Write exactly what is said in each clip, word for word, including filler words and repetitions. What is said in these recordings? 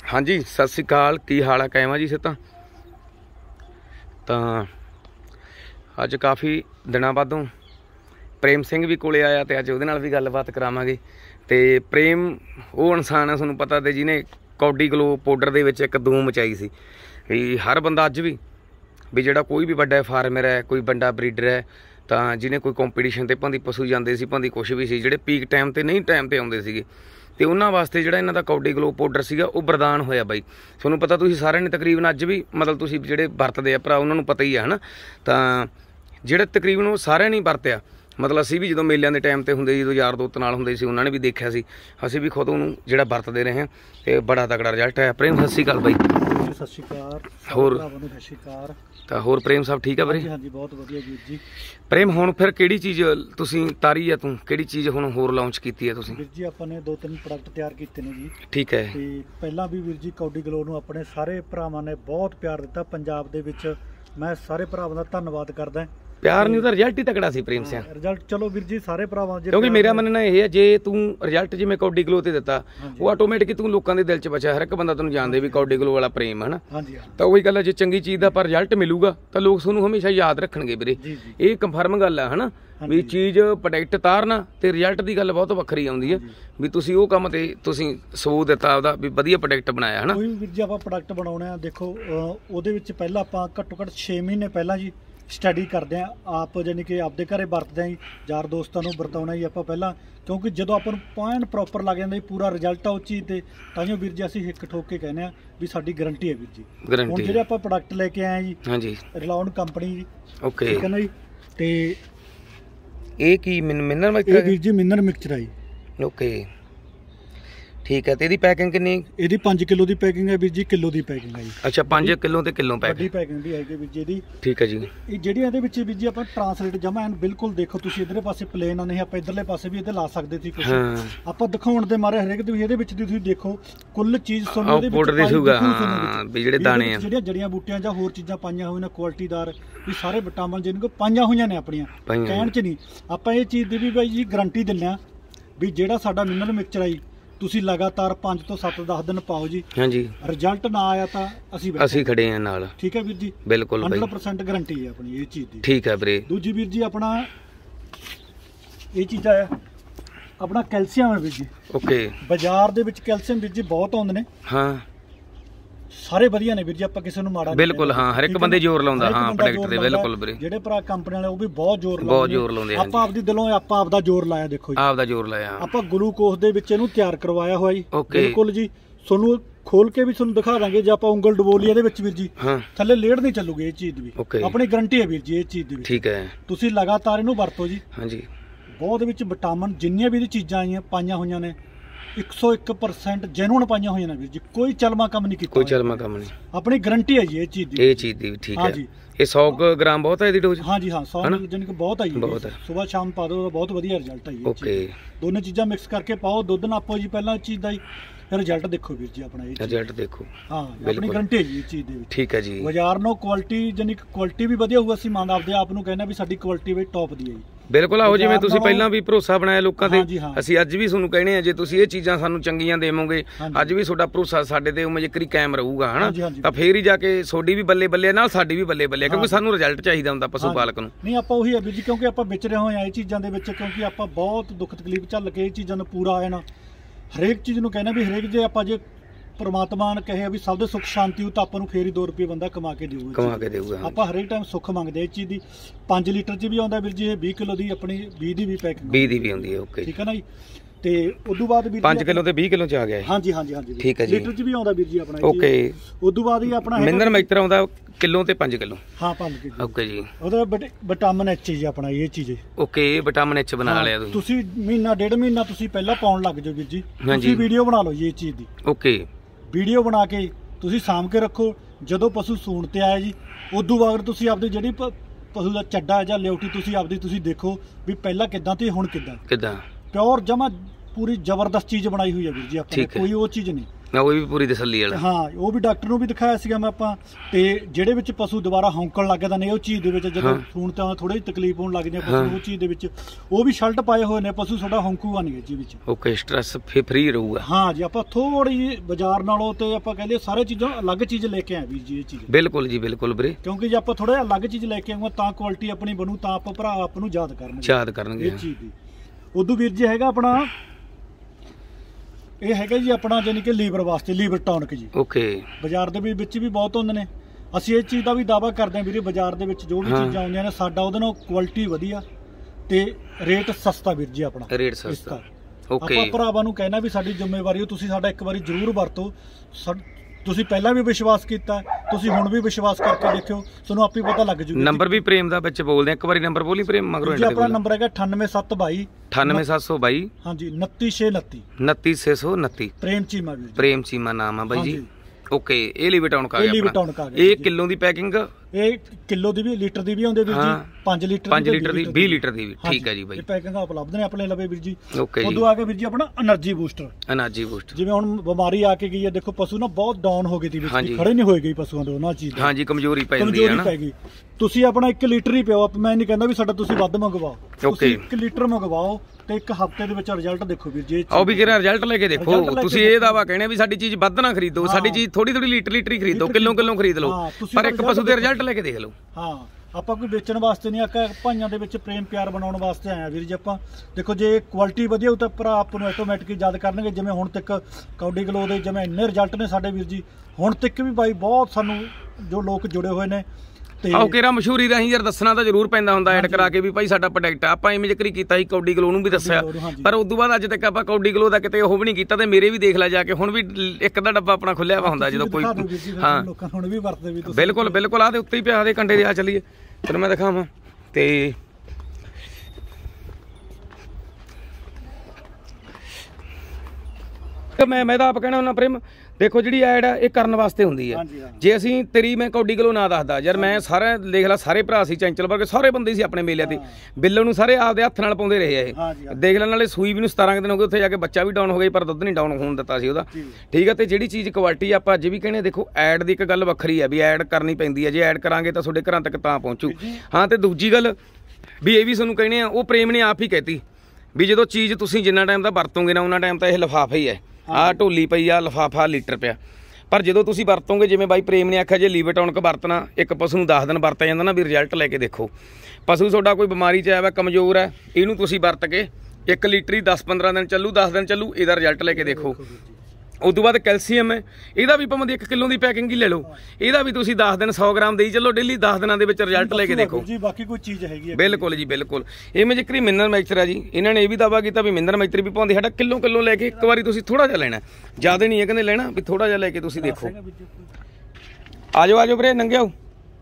हाँ जी सत श्री अकाल की हाल है कायम जी सिता तो अज काफ़ी दिनों बादों प्रेम सिंह भी कोले आया तो अज वो भी गलबात करावांगे। तो प्रेम वो इंसान है तुहानूं पता तो जिन्हें कौडी ग्लो पाउडर दे विच एक धूम मचाई सी भी हर बंदा अज भी भी जिहड़ा कोई भी वड्डा फार्मर है कोई बंदा ब्रीडर है तो जिन्हें कोई कंपीटीशन ते भांदी पशु जाते सी भांदी कुछ भी सी जिहड़े पीक टाइम ते नहीं टाइम ते आउंदे सीगे ते उन्हां वास्ते जिहड़ा इन्हां दा कौडी ग्लो पाउडर सीगा वो वरदान होया बाई। तुहानूं पता तुसीं सारिआं ने तकरीबन अज भी मतलब तुसीं जिहड़े वरतदे आ भरा उन्हां नूं पता ही है है ना। तां जिहड़े तकरीबन वो सारिआं ने वरतिया मतलब असीं भी जो मेलिਆਂ ਦੇ टाइम ते हुंदे जो यार दोस्त नाल हुंदे सी उन्हां ने भी देखिया सी असीं भी खुद ਉਹਨੂੰ ਜਿਹੜਾ ਵਰਤਦੇ ਰਹੇ ਹਾਂ ਤੇ बड़ा तगड़ा रिजल्ट है। प्रेम सत श्री अकाल बाई। सत श्री अकाल होर सत श्री अकाल ਤਾਂ ਹੋਰ प्रेम साहब ठीक है ਵੀਰੇ? ਹਾਂਜੀ ਬਹੁਤ ਵਧੀਆ ਵੀਰ ਜੀ। प्रेम ਹੁਣ ਫਿਰ ਕਿਹੜੀ ਚੀਜ਼ ਤੁਸੀਂ ਤਾਰੀ ਆ ਤੂੰ ਕਿਹੜੀ ਚੀਜ਼ ਹੁਣ ਹੋਰ ਲਾਂਚ ਕੀਤੀ ਹੈ ਤੁਸੀਂ? ਵੀਰ ਜੀ ਆਪਾਂ ਨੇ ਦੋ ਤਿੰਨ ਪ੍ਰੋਡਕਟ ਤਿਆਰ ਕੀਤੇ ਨੇ ਜੀ। ਠੀਕ ਹੈ। ਤੇ ਪਹਿਲਾਂ ਵੀ ਵੀਰ ਜੀ ਕੌਡੀ ਗਲੋ ਨੂੰ ਆਪਣੇ ਸਾਰੇ ਭਰਾਵਾਂ ਨੇ ਬਹੁਤ ਪਿਆਰ ਦਿੱਤਾ ਪੰਜਾਬ ਦੇ ਵਿੱਚ। ਮੈਂ ਸਾਰੇ ਭਰਾਵਾਂ ਦਾ ਧੰਨਵਾਦ ਕਰਦਾ। प्यार नहीं तो रिजल्ट ही तगड़ा सी प्रेम सिंह। रिजल्ट चलो वीर जी सारे भरावां क्योंकि मेरा मनना यह है जे तू रिजल्ट जिवें कौडी ग्लो ते दिता वो ऑटोमेटिक तू लोगों के दिल च बचा हर एक बंदा तेन जानते भी कौडी ग्लो वाला प्रेम है ना। तो वही गल है जे चंगी चीज़ का पर रिजल्ट मिलूगा तो लोग तुहानूं हमेशा याद रखणगे वीरे। ये कंफर्म गल है ना भी चीज़ प्रोडक्ट तारना ते रिजल्ट की गल बहुत वक्री आउंदी है भी तुसीं वो काम ते तुसीं सबूत दिता आपदा भी वधिया प्रोडक्ट बनाया है ना। कोई वीर जी आपां प्रोडक्ट बनाउणे आ देखो ਉਹਦੇ ਵਿੱਚ ਪਹਿਲਾਂ ਆਪਾਂ ਘੱਟੋ ਘੱਟ छे ਮਹੀਨੇ ਪਹਿਲਾਂ ਜੀ स्टडी करते हैं आप जानी कि आपदे घरे वरतदे हैं यार दोस्तों को वरताउणा ही आपां पहलां क्योंकि जो आपां नूं पॉइंट प्रॉपर लग जांदा पूरा रिजल्ट आ उस चीज़ ते ताइयों वीर जी असीं हिक ठोक के कहने आ भी साडी गारंटी है वीर जी। हुण जिहड़े आपां प्रोडक्ट लेके आए जी हाँ जी रिलाउंड कंपनी जी ओके ठीक है ना जी। ते ये की मिनरल मिक्सचर वीर जी मिनरल मिक्सचर है ओके ठीक है। तो पैकिंग कितनी? ਇਹਦੀ पाँच किलो की पैकिंग है ਵੀਰ ਜੀ किलो की पैकिंग है जी। अच्छा पाँच किलो ਤੇ किलो पैकिंग ਵੱਡੀ ਪੈਕਿੰਗ ਵੀ ਹੈਗੀ ਵੀਰ ਜੀ ਇਹਦੀ। ਠੀਕ ਹੈ ਜੀ। ਇਹ ਜਿਹੜੀਆਂ ਇਹਦੇ ਵਿੱਚ ਵੀਰ ਜੀ ਆਪਾਂ ਟ੍ਰਾਂਸਲੇਟ ਜਮਾ ਐਨ ਬਿਲਕੁਲ ਦੇਖੋ ਤੁਸੀਂ ਇਧਰਲੇ ਪਾਸੇ ਪਲੇਨ ਆ ਨਹੀਂ ਆਪਾਂ ਇਧਰਲੇ ਪਾਸੇ ਵੀ ਇਹਦੇ ਲਾ ਸਕਦੇ ਸੀ ਕੁਝ ਆਪਾਂ ਦਿਖਾਉਣ ਦੇ ਮਾਰੇ ਹਰੇਕ ਦੇ ਇਹਦੇ ਵਿੱਚ ਤੁਸੀਂ ਦੇਖੋ ਕੁੱਲ ਚੀਜ਼ ਤੁਹਾਨੂੰ ਇਹਦੇ ਵਿੱਚ ਦਿਸੂਗਾ ਹਾਂ ਵੀ ਜਿਹੜੇ ਦਾਣੇ ਆ ਜਿਹੜੀਆਂ ਜੜੀਆਂ ਬੂਟੀਆਂ ਜਾਂ ਹੋਰ ਚੀਜ਼ਾਂ ਪਾਈਆਂ ਹੋਈਆਂ ਨੇ ਕੁਆਲਿਟੀਦਾਰ ਵੀ ਸਾਰੇ ਵਿਟਾਮਿਨ ਜਿਹਨਾਂ ਕੋ ਪਾਈਆਂ ਹੋਈਆਂ ਨੇ ਆਪਣੀਆਂ ਕਹਿਣ ਚ ਨਹੀਂ ਆਪਾਂ ਇਹ ਚੀਜ਼ ਦੀ ਵੀ ਬਾਈ ਜੀ ਗਾਰੰਟੀ ਦਿੰਦੇ ਆ ਵੀ ਜਿਹੜਾ ਸਾਡਾ ਮਿਨਰਲ ਮਿਕਸਚਰ ਆਈ ਤੁਸੀਂ ਲਗਾਤਾਰ पाँच ਤੋਂ सत्त दस दिन ਪਾਓ ਜੀ हाँ जी रिजल्ट ना आया ਤਾਂ ਅਸੀਂ ਅਸੀਂ ਖੜੇ ਆ ਨਾਲ ਠੀਕ ਹੈ ਵੀਰ ਜੀ ਬਿਲਕੁਲ सौ परसेंट ਗਾਰੰਟੀ ਹੈ ਆਪਣੀ ਇਹ ਚੀਜ਼ ਦੀ। ਠੀਕ ਹੈ ਵੀਰੇ। ਦੂਜੀ ਵੀਰ ਜੀ ਆਪਣਾ ਇਹ ਚੀਜ਼ ਆ ਆਪਣਾ ਕੈਲਸ਼ੀਅਮ ਹੈ ਵੀਰ ਜੀ ਓਕੇ। ਬਾਜ਼ਾਰ ਦੇ ਵਿੱਚ ਕੈਲਸ਼ੀਅਮ ਵੀਰ ਜੀ ਬਹੁਤ ਆਉਂਦੇ ਨੇ ਹਾਂ ਸਾਰੇ ਵਧੀਆ ਨੇ ਵੀਰ ਜੀ ਆਪਾਂ ਕਿਸੇ ਨੂੰ ਮਾੜਾ ਬਿਲਕੁਲ ਹਾਂ ਹਰ ਇੱਕ ਬੰਦੇ ਜ਼ੋਰ ਲਾਉਂਦਾ ਹਾਂ ਪ੍ਰੋਡਕਟ ਤੇ ਬਿਲਕੁਲ ਵੀਰੇ। ਜਿਹੜੇ ਭਰਾ ਕੰਪਨੀ ਵਾਲੇ ਉਹ ਵੀ ਬਹੁਤ ਜ਼ੋਰ ਲਾਉਂਦੇ ਬਹੁਤ ਜ਼ੋਰ ਲਾਉਂਦੇ ਆ ਆਪਾਂ ਆਪਦੀ ਦਿਲੋਂ ਆਪਾਂ ਆਪਦਾ ਜ਼ੋਰ ਲਾਇਆ ਦੇਖੋ ਜੀ ਆਪਦਾ ਜ਼ੋਰ ਲਾਇਆ ਆਪਾਂ ਗਲੂਕੋਸ ਦੇ ਵਿੱਚ ਇਹਨੂੰ ਤਿਆਰ ਕਰਵਾਇਆ ਹੋਇਆ ਜੀ ਬਿਲਕੁਲ ਜੀ। ਤੁਹਾਨੂੰ ਖੋਲ ਕੇ ਵੀ ਤੁਹਾਨੂੰ ਦਿਖਾ ਦਾਂਗੇ ਜੇ ਆਪਾਂ ਉਂਗਲ ਡਬੋਲੀ ਇਹਦੇ ਵਿੱਚ ਵੀਰ ਜੀ ਥੱਲੇ ਲੇੜ ਨਹੀਂ ਚੱਲੂਗੀ ਇਹ ਚੀਜ਼ ਦੀ ਵੀ ਆਪਣੀ ਗਾਰੰਟੀ ਹੈ ਵੀਰ ਜੀ ਇਹ ਚੀਜ਼ ਦੀ ਵੀ। ਠੀਕ ਹੈ ਤੁਸੀਂ ਲਗਾਤਾਰ ਇਹਨੂੰ ਵਰਤੋ ਜੀ ਹਾਂ ਜੀ। ਬਹੁਤ ਵਿੱਚ ਵਿਟਾਮਿਨ ਜਿੰਨੀਆਂ ਵੀ ਇਹਦੀ ਚੀਜ਼ਾਂ ਆਈਆਂ ਪਾਈਆਂ ਹੋਈਆਂ ਨੇ एक सौ एक परसेंट जेनुअन पाइया हुई वीर जी कोई चलमा कम नहीं किया कोई चलमा कम नहीं अपनी गारंटी है जी ये चीज दी ये चीज दी ठीक है जी। ये सौ ग्राम बहुत है डोज हाँ जी हाँ सौ जानी कि बहुत आई बहुत है सुबह शाम पा दो बहुत वधिया रिजल्ट आई ओके। दोनों चीज़ां मिक्स करके पाओ दुध नापो जी पहला चीज़ दा ही रिजल्ट देखो वीर जी अपना रिजल्ट देखो हाँ अपनी गारंटी है जी चीज़ दे ठीक है जी। बाजार नो क्वालिटी जानी कि क्वालिटी भी वधिया होਊ ਅਸੀਂ ਮੰਨ ਆਪਦੇ ਆਪ ਨੂੰ ਕਹਿੰਦੇ ਵੀ ਸਾਡੀ ਕੁਆਲਿਟੀ ਵੀ ਟੌਪ ਦੀ ਹੈ ਜੀ ਬਿਲਕੁਲ। ਆਹੋ ਜਿਵੇਂ ਤੁਸੀਂ ਪਹਿਲਾਂ ਵੀ ਭਰੋਸਾ ਬਣਾਇਆ ਲੋਕਾਂ ਤੇ ਅਸੀਂ ਅੱਜ ਵੀ ਤੁਹਾਨੂੰ ਕਹਿਣੇ ਆ ਜੇ ਤੁਸੀਂ ਇਹ ਚੀਜ਼ਾਂ ਸਾਨੂੰ ਚੰਗੀਆਂ ਦੇਵੋਗੇ ਅੱਜ ਵੀ ਤੁਹਾਡਾ ਭਰੋਸਾ ਸਾਡੇ ਤੇ ਉਵੇਂ ਜ਼ਿਕਰੀ ਕਾਇਮ ਰਹੂਗਾ ਹਨਾ ਤਾਂ ਫੇਰ ਹੀ ਜਾ ਕੇ ਤੁਹਾਡੀ ਵੀ ਬੱਲੇ ਬੱਲੇ ਨਾਲ ਸਾਡੀ ਵੀ ਬੱਲੇ ਬੱਲੇ ਕਿਉਂਕਿ ਸਾਨੂੰ ਰਿਜ਼ਲਟ ਚਾਹੀਦਾ ਹੁੰਦਾ ਪਸ਼ੂ ਪਾਲਕ ਨੂੰ। ਨਹੀਂ ਆਪਾਂ ਉਹੀ ਹੈ ਵੀਰ ਜੀ ਕਿਉਂਕਿ ਆਪਾਂ ਵਿਚ ਰਹੇ ਹੋਏ ਆ ਇਹ ਚੀਜ਼ਾਂ ਦੇ ਵਿੱਚ ਕਿਉਂਕਿ ਆਪਾਂ ਬਹੁਤ ਦੁੱਖ ਤਕਲੀਫ ਝੱਲ ਕੇ ਇਹ ਚੀਜ਼ਾਂ ਨੂੰ ਪੂਰਾ ਆਇਆ ਨਾ ਹਰੇਕ ਚੀਜ਼ ਨੂੰ ਕਹਿੰਦੇ ਵੀ ਹਰੇਕ ਜੇ ਆਪਾਂ ਜੇ परमात्मा ने कहे भी सब सुख शांति हो तो आपको फिर ही दो रुपये बंदा कमा के देगा कमा के देगा आप हरेक टाइम सुख मंगते इस चीज़ की पाँच लीटर च भी आता वीर जी बीस किलो की अपनी बीस की भी पैकिंग बीस की भी आती है ओके ठीक है ना जी। ਤੇ ਉਦੋਂ ਬਾਅਦ ਵੀਰ पाँच किलो ਤੇ बीस किलो ਚ ਆ ਗਿਆ ਹਾਂਜੀ ਹਾਂਜੀ ਹਾਂਜੀ ਠੀਕ ਹੈ ਜੀ ਲੀਟਰ ਚ ਵੀ ਆਉਂਦਾ ਵੀਰ ਜੀ ਆਪਣਾ ਓਕੇ। ਉਦੋਂ ਬਾਅਦ ਹੀ ਆਪਣਾ ਮਿਨਰਲ ਮਿਕਸਚਰ ਆਉਂਦਾ ਕਿਲੋ ਤੇ पाँच किलो ਹਾਂ पाँच किलो ਓਕੇ ਜੀ। ਉਹਦਾ ਵਿਟਾਮਿਨ ਐਚ ਜੀ ਆਪਣਾ ਇਹ ਚੀਜ਼ ਓਕੇ ਵਿਟਾਮਿਨ ਐਚ ਬਣਾ ਲਿਆ ਤੁਸੀਂ ਤੁਸੀਂ ਮਹੀਨਾ ਡੇਢ ਮਹੀਨਾ ਤੁਸੀਂ ਪਹਿਲਾਂ ਪਾਉਣ ਲੱਗ ਜਾਓ ਵੀਰ ਜੀ ਤੁਸੀਂ ਵੀਡੀਓ ਬਣਾ ਲਓ ਜੀ ਇਹ ਚੀਜ਼ ਦੀ ਓਕੇ। ਵੀਡੀਓ ਬਣਾ ਕੇ ਤੁਸੀਂ ਸਾਂਭ ਕੇ ਰੱਖੋ ਜਦੋਂ ਪਸ਼ੂ ਸੂਣ ਤੇ ਆਇਆ ਜੀ ਉਦੋਂ ਬਾਅਦ ਤੁਸੀਂ ਆਪਦੀ ਜਿਹੜੀ ਪਸ਼ੂ ਦਾ ਚੱਡਾ ਜਾਂ ਲਿਓਟੀ ਤੁਸੀਂ ਆਪਦੀ ਤੁਸੀਂ ਦੇਖੋ ਵੀ ਪਹਿਲਾਂ ਕਿੱਦਾਂ ਤੇ ਹੁਣ ਕਿੱਦਾਂ ਕਿੱਦਾਂ प्योर जमा पूरी जबरदस्त चीज बनाई हुई है वीर जी अपने कोई वो चीज नहीं ਉਹ ਵੀ ਪੂਰੀ ਤਸੱਲੀ ਵਾਲਾ। ਹਾਂ ਉਹ ਵੀ ਡਾਕਟਰ ਨੂੰ ਵੀ ਦਿਖਾਇਆ ਸੀਗਾ ਮੈਂ ਆਪਾਂ। ਤੇ ਜਿਹੜੇ ਵਿੱਚ ਪਸ਼ੂ ਦੁਬਾਰਾ ਹੌਂਕਣ ਲੱਗ ਜਾਂਦਾ ਨੇ ਉਹ ਚੀਜ਼ ਦੇ ਵਿੱਚ ਜਦੋਂ ਸੂਣ ਤਾਂ ਥੋੜੀ ਜਿਹੀ ਤਕਲੀਫ ਹੋਣ ਲੱਗ ਜਾਂਦੀ ਪਸ਼ੂ ਨੂੰ, ਉਹ ਚੀਜ਼ ਦੇ ਵਿੱਚ ਉਹ ਵੀ ਸ਼ਲਟ ਪਾਏ ਹੋਏ ਨੇ, ਪਸ਼ੂ ਤੁਹਾਡਾ ਹੌਂਕੂਗਾ ਨਹੀਂ ਜੀ ਵਿੱਚ। ਓਕੇ, ਸਟ੍ਰੈਸ ਫ੍ਰੀ ਰਹੂਗਾ। ਹਾਂ ਜੀ, ਆਪਾਂ ਥੋੜੀ ਜਿਹੀ ਬਾਜ਼ਾਰ ਨਾਲੋਂ ਤੇ ਆਪਾਂ ਕਹਿੰਦੇ ਸਾਰੇ ਚੀਜ਼ਾਂ ਅਲੱਗ ਚੀਜ਼ ਲੈ ਕੇ ਆਏ ਵੀਰ ਜੀ ਇਹ ਚੀਜ਼। ਬਿਲਕੁਲ ਜੀ ਬਿਲਕੁਲ ਵੀਰੇ, ਕਿਉਂਕਿ ਜੇ ਆਪਾਂ ਥੋੜਾ ਜਿਹਾ ਅਲੱਗ ਚੀਜ਼ ਲੈ ਕੇ ਆਵਾਂਗੇ ਤਾਂ ਕੁਆਲਿਟੀ ਆਪਣੀ ਬਣੂ, ਤਾਂ ਆਪਾਂ ਭਰਾ ਆਪ ਨੂੰ ਯਾਦ ਕਰਨਗੇ ਯਾਦ ਕਰਨਗੇ ਇਹ ਚੀਜ਼ ਦੀ। ਉਦੋਂ ਵੀਰ ਜੀ ਹੈਗਾ ਆਪਣਾ, ਇਹ ਹੈਗਾ ਜੀ ਆਪਣਾ ਜਾਨੀ ਕਿ ਲੀਵਰ ਵਾਸਤੇ, ਲੀਵਰ ਟੌਨਿਕ ਜੀ। ਓਕੇ, ਬਾਜ਼ਾਰ ਦੇ ਵਿੱਚ ਵੀ ਬਹੁਤ ਹੁੰਦੇ ਨੇ, ਅਸੀਂ ਇਹ ਚੀਜ਼ ਦਾ ਵੀ ਦਾਅਵਾ ਕਰਦੇ ਹਾਂ ਵੀਰੇ, ਬਾਜ਼ਾਰ ਦੇ ਵਿੱਚ ਜੋ ਵੀ ਚੀਜ਼ਾਂ ਆਉਂਦੀਆਂ ਨੇ ਸਾਡਾ ਉਹਦੇ ਨਾਲ ਕੁਆਲਿਟੀ ਵਧੀਆ ਤੇ ਰੇਟ ਸਸਤਾ ਵੀਰ ਜੀ ਆਪਣਾ, ਰੇਟ ਸਸਤਾ। ਓਕੇ, ਆਪਾਂ ਭਰਾਵਾਂ ਨੂੰ ਕਹਿਣਾ ਵੀ ਸਾਡੀ ਜ਼ਿੰਮੇਵਾਰੀ, ਤੁਸੀਂ ਸਾਡਾ ਇੱਕ ਵਾਰੀ ਜ਼ਰੂਰ ਵਰਤੋ। ਤੁਸੀਂ ਪਹਿਲਾਂ ਵੀ ਵਿਸ਼ਵਾਸ ਕੀਤਾ, ਤੁਸੀਂ ਹੁਣ ਵੀ ਵਿਸ਼ਵਾਸ ਕਰਕੇ ਦੇਖਿਓ, ਤੁਹਾਨੂੰ ਆਪੇ ਪਤਾ ਲੱਗ ਜੂਗਾ। ਨੰਬਰ ਵੀ ਪ੍ਰੇਮ ਦਾ ਵਿੱਚ ਬੋਲਦੇ, ਇੱਕ ਵਾਰੀ ਨੰਬਰ ਬੋਲੀ ਪ੍ਰੇਮ ਮਗਰੋਂ। ਜੀ ਆਪਣਾ ਨੰਬਰ ਹੈਗਾ ਅਠਾਨਵੇਂ ਸੱਤ ਬਾਈ ਅਠਾਨਵੇਂ ਸੱਤ ਸੌ ਬਾਈ ਹਾਂਜੀ ਉਨੱਤੀ ਛੇ ਉਨੱਤੀ ਉਨੱਤੀ ਛੇ ਸੌ ਉਨੱਤੀ। ਪ੍ਰੇਮ ਚੀਮਾ ਵੀਰ ਜੀ, ਪ੍ਰੇਮ ਚੀਮਾ ਨਾਮ ਆ ਬਾਈ ਜੀ। ਓਕੇ, ਇਹ ਲੀਵਰ ਟੌਨਿਕ ਆ ਗਿਆ ਲੀਵਰ ਆਪਣਾ। ਟੌਨਿਕ ਆ ਗਿਆ। ਇਹ ਕਿਲੋ ਦੀ ਪੈਕਿੰਗ, ਇਹ ਕਿਲੋ ਦੀ ਵੀ, ਲੀਟਰ ਦੀ ਵੀ ਆਉਂਦੀ ਵੀਰ ਜੀ, ਪੰਜ ਲੀਟਰ ਪੰਜ ਲੀਟਰ ਦੀ, ਵੀਹ ਲੀਟਰ ਦੀ ਵੀ। ਠੀਕ ਹੈ ਜੀ ਬਾਈ, ਇਹ ਪੈਕਿੰਗਾਂ ਉਪਲਬਧ ਨੇ ਆਪਣੇ ਲਵੇ ਵੀਰ ਜੀ। ਓਕੇ ਜੀ, ਉਦੋਂ ਆ ਕੇ ਵੀਰ ਜੀ ਆਪਣਾ એનર્ਜੀ ਬੂਸਟਰ। એનર્ਜੀ ਬੂਸਟ, ਜਿਵੇਂ ਹੁਣ ਬਿਮਾਰੀ ਆ ਕੇ ਗਈ ਹੈ, ਦੇਖੋ ਪਸ਼ੂ ਨਾ ਬਹੁਤ ਡਾਊਨ ਹੋ ਗਏ ਸੀ ਵਿੱਚ, ਖੜੇ ਨਹੀਂ ਹੋਏ ਗਏ ਪਸ਼ੂਆਂ ਦੇ ਉਹਨਾਂ ਚੀਜ਼। ਹਾਂਜੀ, ਕਮਜ਼ੋਰੀ ਪੈ ਜਾਂਦੀ ਹੈ ਨਾ। ਪੈ ਗਈ। ਤੁਸੀਂ ਆਪਣਾ ਇੱਕ ਲੀਟਰ ਹੀ ਪਿਓ, ਮੈਂ ਨਹੀਂ ਕਹਿੰਦਾ ਵੀ ਸਾਡਾ ਤੁਸੀਂ ਵੱਧ ਮੰਗਵਾਓ, ਤੁਸੀਂ ਇੱਕ ਲੀਟਰ ਮੰਗਵਾਓ ਤੇ ਇੱਕ ਹਫ਼ਤੇ ਦੇ ਵਿੱਚ ਰਿਜ਼ਲਟ ਦੇਖੋ ਵੀਰ ਜੀ। ਉਹ ਵੀ ਕਿਹੜਾ ਰਿਜ਼ਲਟ ਲੈ ਕੇ ਦੇਖੋ। ਤੁਸੀਂ ਇਹ ਦਾਵਾ ਕਹਿਣਾ ਵੀ ਸਾਡੀ ਚੀਜ਼ ਵੱਧ ਨਾ ਖਰੀਦੋ, ਸਾਡੀ ਚੀਜ਼ ਥੋੜੀ ਥੋੜੀ ਲੀਟਰ ਲੀਟਰ ਹੀ ਖਰੀਦੋ, ਕਿਲੋ ਕਿਲੋ ਖਰੀਦ ਲਓ, ਪਰ ਇੱਕ ਪਸ਼ੂ ਦੇ ਰਿਜ਼ਲਟ ਲੈ ਕੇ ਦੇਖ ਲਓ। ਹਾਂ, ਆਪਾਂ ਕੋਈ ਵੇਚਣ ਵਾਸਤੇ ਨਹੀਂ, ਆਕਾ ਭਾਈਆਂ ਦੇ ਵਿੱਚ ਪ੍ਰੇਮ ਪਿਆਰ ਬਣਾਉਣ ਵਾਸਤੇ ਆਇਆ ਵੀਰ ਜੀ ਆਪਾਂ। ਦੇਖੋ ਜੇ ਕੁਆਲਿਟੀ ਵਧੀਆ ਹੋ ਤਾਂ ਭਰਾ ਆਪ ਨੂੰ ਆਟੋਮੈਟਿਕ ਯਾਦ ਕਰਨਗੇ। ਜਿਵੇਂ ਹੁਣ ਤੱਕ ਕੌਡੀ ਗਲੋ ਦੇ ਜਿਵੇਂ ਇੰਨੇ ਰਿਜ਼ਲਟ ਨੇ ਸਾਡੇ ਵੀਰ ਜੀ, ਹੁਣ ਤੱਕ ਵੀ ਬਾਈ ਬਹੁਤ ਸਾਨੂੰ ਜੋ ਲੋਕ ਜੁੜੇ ਹੋਏ ਨੇ। ਤੇ ਆਓ ਕਿਹੜਾ ਮਸ਼ਹੂਰੀ ਦਾ ਹੀ ਯਾਰ ਦੱਸਣਾ ਤਾਂ ਜ਼ਰੂਰ ਪੈਂਦਾ ਹੁੰਦਾ ਐਡ ਕਰਾ ਕੇ ਵੀ ਭਾਈ ਸਾਡਾ ਪ੍ਰੋਡਕਟ ਆ। ਆਪਾਂ ਇਵੇਂ ਜ਼ਿਕਰ ਕੀਤਾ ਸੀ ਕੌਡੀ ਗਲੋ ਨੂੰ ਵੀ ਦੱਸਿਆ, ਪਰ ਉਦੋਂ ਬਾਅਦ ਅੱਜ ਤੱਕ ਆਪਾਂ ਕੌਡੀ ਗਲੋ ਦਾ ਕਿਤੇ ਉਹ ਵੀ ਨਹੀਂ ਕੀਤਾ। ਤੇ ਮੇਰੇ ਵੀ ਦੇਖ ਲੈ ਜਾ ਕੇ, ਹੁਣ ਵੀ ਇੱਕ ਦਾ ਡੱਬਾ ਆਪਣਾ ਖੁੱਲਿਆ ਵਾ ਹੁੰਦਾ ਜਦੋਂ ਕੋਈ। ਹਾਂ ਲੋਕਾਂ ਹੁਣ ਵੀ ਵਰਤਦੇ ਵੀ ਤੁਸੀਂ। ਬਿਲਕੁਲ ਬਿਲਕੁਲ, ਆ ਦੇ ਉੱਤੇ ਹੀ ਪਿਆ ਦੇ ਕੰਡੇ ਦੇ। ਆ ਚੱਲੀਏ ਤੈਨੂੰ ਮੈਂ ਦਿਖਾਵਾਂ। ਤੇ ਮੈਂ ਮੈਂ ਤਾਂ ਆਪ ਕਹਿਣਾ ਹੁੰਦਾ ਪ੍ਰੇਮ, ਦੇਖੋ ਜਿਹੜੀ ਐਡ ਆ ਇਹ ਕਰਨ ਵਾਸਤੇ ਹੁੰਦੀ ਹੈ। ਜੇ ਅਸੀਂ ਤੇਰੀ ਮੈਂ ਕੌਡੀ ਗਲੋ ਨਾ ਦੱਸਦਾ ਯਾਰ, ਮੈਂ ਸਾਰਾ ਦੇਖ ਲਾ, ਸਾਰੇ ਭਰਾ ਸੀ ਚੰਚਲ ਵਰਗੇ, ਸਾਰੇ ਬੰਦੇ ਸੀ ਆਪਣੇ ਮੇਲਿਆਂ ਤੇ, ਬਿੱਲੋ ਨੂੰ ਸਾਰੇ ਆਪਦੇ ਹੱਥ ਨਾਲ ਪਾਉਂਦੇ ਰਹੇ ਆ ਇਹ। ਦੇਖ ਲੈਣ ਵਾਲੇ ਸੂਈ ਵੀ ਨੂੰ ਸਤਾਰਾਂ ਦਿਨ ਹੋ ਗਏ, ਉੱਥੇ ਜਾ ਕੇ ਬੱਚਾ ਵੀ ਡਾਊਨ ਹੋ ਗਿਆ, ਪਰ ਦੁੱਧ ਨਹੀਂ ਡਾਊਨ ਹੋਣ ਦਿੱਤਾ ਸੀ ਉਹਦਾ। ਠੀਕ ਹੈ, ਤੇ ਜਿਹੜੀ ਚੀਜ਼ ਕੁਆਲਿਟੀ ਆਪਾਂ ਅੱਜ ਵੀ ਕਹਿੰਦੇ, ਦੇਖੋ ਐਡ ਦੀ ਇੱਕ ਗੱਲ ਵੱਖਰੀ ਹੈ ਵੀ ਐਡ ਕਰਨੀ ਪੈਂਦੀ ਹੈ। ਜੇ ਐਡ ਕਰਾਂਗੇ ਤਾਂ ਤੁਹਾਡੇ ਘਰਾਂ ਤੱਕ ਤਾਂ ਪਹੁੰਚੂ। ਹਾਂ, ਤੇ ਦੂਜੀ ਗੱਲ ਵੀ ਇਹ ਵੀ ਤੁਹਾਨੂੰ ਕਹਿੰਦੇ ਆ, ਉਹ ਪ੍ਰੇਮ ਨੇ ਆਪ ਹੀ ਕਹਿਤੀ ਵੀ ਜਦੋਂ ਚੀਜ਼ ਤੁਸੀਂ ਜਿੰਨਾ ਟਾਈਮ ਦਾ ਵਰਤੋਗੇ ਨਾ, ਉਹਨਾਂ ਟਾਈਮ ਤਾਂ ਇਹ ਲਿਫਾਫਾ ਹੀ ਹੈ। ਆਹ ਢੋਲੀ ਪਈ ਆ, ਲਿਫਾਫਾ ਲੀਟਰ ਪਿਆ, ਪਰ ਜਦੋਂ ਤੁਸੀਂ ਵਰਤੋਗੇ, ਜਿਵੇਂ ਬਾਈ ਪ੍ਰੇਮ ਨੇ ਆਖਿਆ, ਜੇ ਲੀਵਰ ਟੌਨਿਕ ਵਰਤਣਾ, ਇੱਕ ਪਸ਼ੂ ਨੂੰ ਦਸ ਦਿਨ ਵਰਤਿਆ ਜਾਂਦਾ ਨਾ ਵੀ ਰਿਜ਼ਲਟ ਲੈ ਕੇ ਦੇਖੋ। ਪਸ਼ੂ ਤੁਹਾਡਾ ਕੋਈ ਬਿਮਾਰੀ 'ਚ ਆਇਆ ਵਾ, ਕਮਜ਼ੋਰ ਹੈ, ਇਹਨੂੰ ਤੁਸੀਂ ਵਰਤ ਕੇ ਇੱਕ ਲੀਟਰ ਹੀ ਦਸ ਪੰਦਰਾਂ ਦਿਨ ਚੱਲੂ, ਦਸ ਦਿਨ ਚੱਲੂ, ਇਹਦਾ ਰਿਜ਼ਲਟ ਲੈ ਕੇ ਦੇਖੋ। ਉਸ ਤੋਂ ਬਾਅਦ ਕੈਲਸ਼ੀਅਮ ਹੈ, ਇਹਦਾ ਵੀ ਭਾਵੇਂ ਇੱਕ ਕਿਲੋ ਦੀ ਪੈਕਿੰਗ ਹੀ ਲੈ ਲਓ, ਇਹਦਾ ਵੀ ਤੁਸੀਂ ਦਸ ਦਿਨ ਸੌ ਗ੍ਰਾਮ ਦੇਈ ਚੱਲੋ ਡੇਲੀ, ਦਸ ਦਿਨਾਂ ਦੇ ਵਿੱਚ ਰਿਜ਼ਲਟ ਲੈ ਕੇ ਦੇਖੋ ਜੀ। ਬਾਕੀ ਕੋਈ ਚੀਜ਼ ਹੈਗੀ ਹੈ ਬਿਲਕੁਲ ਜੀ ਬਿਲਕੁਲ। ਇਹ ਮੈਂ ਜ਼ਿਕਰੀ ਮਿਨਰਲ ਮੈਕਚਰ ਆ ਜੀ, ਇਹਨਾਂ ਨੇ ਇਹ ਵੀ ਦਾਵਾ ਕੀਤਾ ਵੀ ਮਿਨਰਲ ਮੈਕਚਰ ਵੀ ਪਾਉਂਦੇ ਸਾਡਾ, ਕਿਲੋ ਕਿਲੋ ਲੈ ਕੇ ਇੱਕ ਵਾਰੀ ਤੁਸੀਂ ਥੋੜਾ ਜਿਹਾ ਲੈਣਾ, ਜ਼ਿਆਦਾ ਨਹੀਂ ਇਹ ਕਹਿੰਦੇ ਲੈਣਾ, ਵੀ ਥੋੜਾ ਜਿਹਾ ਲੈ ਕੇ ਤੁਸੀਂ ਦੇਖੋ। ਆ ਜਾਓ ਆ ਜਾਓ ਵੀਰੇ, ਨੰਗਿਓ।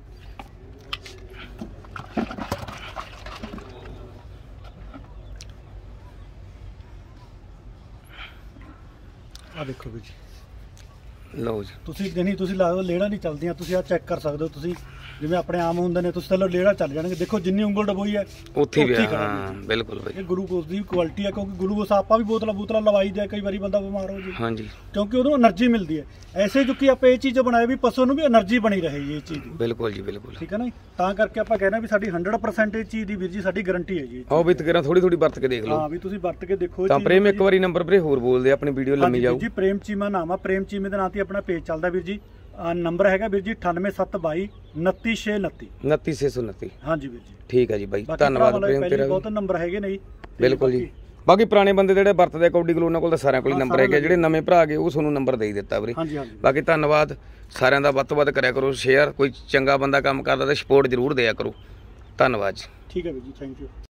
ਆ ਦੇਖੋ ਵੀਰ ਜੀ, ਲਓ ਜੀ, ਤੁਸੀਂ ਨਹੀਂ ਤੁਸੀਂ ਲਾ ਲੇੜਾ ਨਹੀਂ ਚੱਲਦੀਆਂ, ਤੁਸੀਂ ਆ ਚੈੱਕ ਕਰ ਸਕਦੇ ਹੋ। ਤੁਸੀਂ ਜਿਵੇਂ ਆਪਣੇ ਆਮ ਹੁੰਦੇ ਨੇ, ਤੁਸੀਂ ਚਲੋ ਲੇੜਾ ਚੱਲ ਜਾਣਗੇ। ਦੇਖੋ ਜਿੰਨੀ ਉਂਗਲ ਡਬੋਈ ਹੈ ਉੱਥੇ ਵੀ। ਹਾਂ ਬਿਲਕੁਲ ਬਾਈ, ਇਹ ਗਲੂਕੋਜ਼ ਦੀ ਕੁਆਲਿਟੀ ਹੈ, ਕਿਉਂਕਿ ਗਲੂਕੋਜ਼ ਆਪਾਂ ਵੀ ਬੋਤਲਾਂ ਬੋਤਲਾਂ ਲਵਾਈ ਦੇ, ਕਈ ਵਾਰੀ ਬੰਦਾ ਬਿਮਾਰ ਹੋ ਜੇ। ਹਾਂਜੀ, ਕਿਉਂਕਿ ਉਹਨੂੰ એનર્ਜੀ ਮਿਲਦੀ ਹੈ। ਐਸੇ ਜੋ ਕਿ ਆਪਾਂ ਇਹ ਚੀਜ਼ ਬਣਾਏ ਵੀ ਪਸ਼ੂ ਨੂੰ ਵੀ એનર્ਜੀ ਬਣੀ ਰਹੇ ਇਹ ਚੀਜ਼ ਦੀ। ਬਿਲਕੁਲ ਜੀ ਬਿਲਕੁਲ, ਠੀਕ ਹੈ ਨਾ। ਤਾਂ ਕਰਕੇ ਆਪਾਂ ਕਹਿੰਦੇ ਵੀ ਸਾਡੀ ਹੰਡਰਡ ਪਰਸੈਂਟ ਇਹ ਚੀਜ਼ ਦੀ ਵੀਰ ਜੀ ਸਾਡੀ ਗਾਰੰਟੀ ਹੈ ਜੀ। ਆਓ ਵੀ ਤਕਰਾ ਥੋੜੀ ਥੋੜੀ ਵਰਤ ਕੇ ਦੇਖ ਲਓ। ਹਾਂ ਵੀ ਤੁਸੀਂ ਵਰਤ ਕੇ ਦੇਖੋ। ਤਾਂ ਪ੍ਰੇਮ ਇੱਕ ਵਾਰੀ ਨੰਬਰ ਵੀਰੇ ਹੋਰ ਬੋਲਦੇ, ਆਪਣੀ ਵੀਡੀਓ ਲੰਮੀ ਜਾਊ ਜੀ। ਪ੍ਰੇਮ ਚੀਮਾ ਨਾਮ ਆ, ਪ੍ਰੇਮ ਚੀਮੇ ਦੇ ਨਾਂ ਤੇ ਆਪਣਾ ਪੇਜ ਚੱਲਦਾ ਵੀਰ ਜੀ। ਨੰਬਰ ਹੈਗਾ ਵੀਰ ਜੀ ਅਠਾਨਵੇਂ ਸੱਤ ਬਾਈ ਉਨੱਤੀ ਛੇ ਉਨੱਤੀ ਉਨੱਤੀ ਛੇ ਸੌ ਉਨੱਤੀ। ਹਾਂਜੀ ਵੀਰ ਜੀ, ਠੀਕ ਹੈ ਜੀ ਬਾਈ, ਧੰਨਵਾਦ ਪ੍ਰੇਮ ਤੇਰਾ। ਬਹੁਤ ਨੰਬਰ ਹੈਗੇ ਨੇ ਜੀ। ਬਿਲਕੁਲ ਜੀ, ਬਾਕੀ ਪੁਰਾਣੇ ਬੰਦੇ ਜਿਹੜੇ ਵਰਤਦੇ ਕੌਡੀ ਗਲੋ, ਉਹਨਾਂ ਕੋਲ ਤਾਂ ਸਾਰਿਆਂ ਕੋਲ ਹੀ ਨੰਬਰ ਹੈਗੇ। ਜਿਹੜੇ ਨਵੇਂ ਭਰਾ ਗਏ ਉਹ ਤੁਹਾਨੂੰ ਨੰਬਰ ਦੇ ਦਿੱਤਾ ਵੀਰੇ। ਬਾਕੀ ਧੰਨਵਾਦ ਸਾਰਿਆਂ ਦਾ, ਵੱਧ ਤੋਂ ਵੱਧ ਕਰਿਆ ਕਰੋ ਸ਼ੇਅਰ। ਕੋਈ ਚੰਗਾ ਬੰਦਾ ਕੰਮ ਕਰਦਾ ਤਾਂ ਸਪੋਰਟ ਜ਼ਰੂਰ ਦਿਆ ਕਰੋ। ਧੰਨਵਾਦ ਜੀ। ਠੀਕ ਹੈ ਵੀਰ ਜੀ, ਥੈਂਕ ਯੂ।